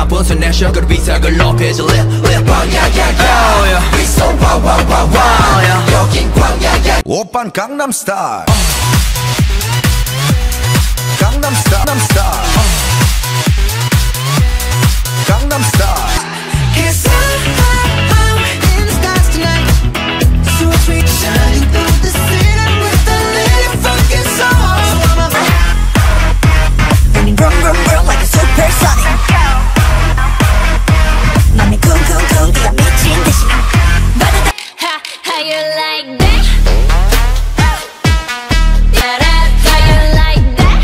분수 내셔 그 위상을 높이지 광야야야 We so wow wow wow wow 여긴 광야야 오빤 강남스타일 강남스타일 강남스타일 Cause I'm in the stars tonight. So sweet, shining through the city with a little fucking soul. Burning brum brum brum like a supersonic. 맘이 쿵쿵쿵 뛰어 미친 듯이. How you like that? Yeah, how you like that?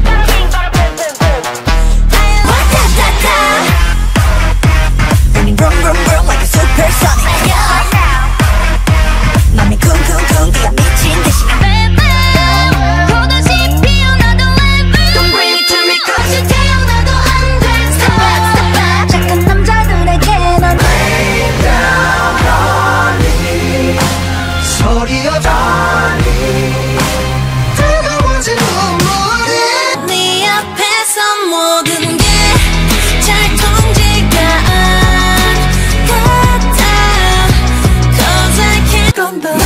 Burning brum brum brum like a supersonic. 맘이 쿵쿵쿵 뛰어 미친 듯이. 보다시 피어나던 level Don't bring it to me cause you 태어나도 안 돼 착한 남자들에게 넌 Lay down on me 소리 없이 뜨거워진 눈물이 네 앞에서 모든 게 잘 통지가 안 같아 Cause I can't